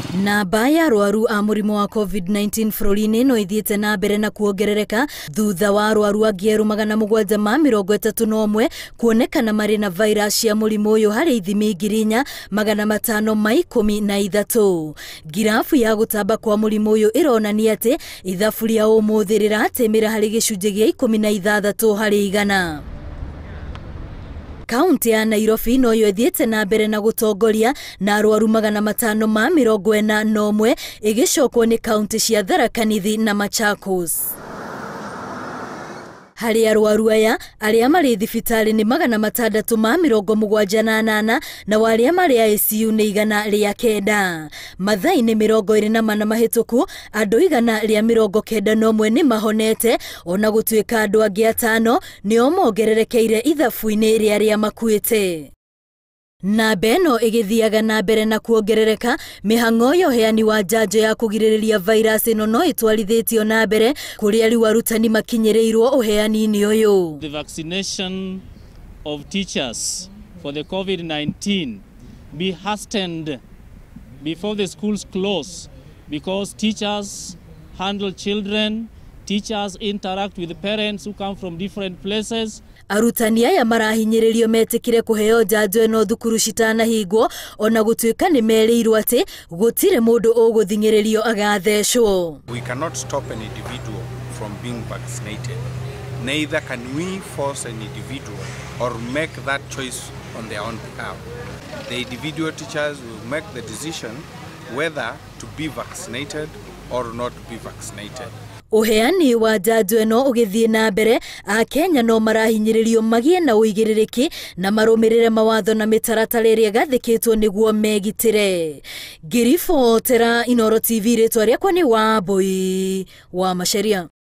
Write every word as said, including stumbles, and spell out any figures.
Namba ya arwaru a mũrimũ wa COVID nineteen bũrũri-inĩ no ithiĩte na mbere na kuongerereka thutha wa arwaru angĩ magana mũgwanja ma mĩrongo ĩtatũ na ũmwe kuonekana marĩ na virus ya mũrimũ ũyũ harĩ ithimi ngiri inya magana matano ma ikũmi na ithatũ. Ngirafu ya gũtamba kwa mũrimũ ũyũ ĩronania atĩ ithabu rĩa ũmũthĩ rĩratĩmĩra harĩ gĩcunjĩ gĩa ikũmi na ithathatũ harĩ igana. Kaunti ya Nairobi no yo ithiĩte na mbere na gũtongoria na arwaru magana matano ma mĩrongo ĩna na ũmwe ĩgĩcokwo nĩ kaunti cia Tharaka Nithi na Machakos. Harĩ arwaru aya arĩa marĩ thibitarĩ nĩ magana matandatũ ma mĩrongo mũgwanja na anana na arĩa marĩ I C U nĩ igana rĩa kenda. Mathaa-inĩ mĩrongo ĩrĩ na mana mahĩtũku andũ igana rĩa mĩrongo kenda na ũmwe nĩ mahonete, ona gũtuĩka andũ angĩ atano nĩo mongererekeire ithabu-inĩ rĩa arĩa makuĩte. Namba ĩno ĩgĩthiaga na mbere na kuongerereka, mĩhang'o ya ũheani wa njanjo ya kũgirĩrĩria virus ĩno no ĩtwarithĩtio na mbere kũrĩa rĩu arutani makinyĩrĩirwo ũheani-inĩ ũyũ. The vaccination of teachers for the COVID nineteen be hastened before the schools close, because teachers handle children, teachers interact with parents who come from different places. Arutani aya marahinyĩrĩrio metĩkire kũheo njanjo ĩno thukuru citanahingwo, ona gũtuĩka nĩ merĩirwo atĩ gũtirĩ mũndũ ũgũthing'ĩrĩrio agathecwo. We cannot stop an individual from being vaccinated. Neither can we force an individual or make that choice on their own behalf. The individual teachers will make the decision whether to be vaccinated or not be vaccinated. Uheani wa njanjo ĩno ũgĩthiĩ na mbere, a Kenya no marahinyĩrĩrio magĩe na ũigĩrĩrĩki na marũmĩrĩre mawatho na mĩtaratara ĩrĩa gathĩkĩtwo nĩguo megitĩre. Ngiribotera Inooro T V, rĩtwa rĩakwa nĩ Wambui wa Macharia.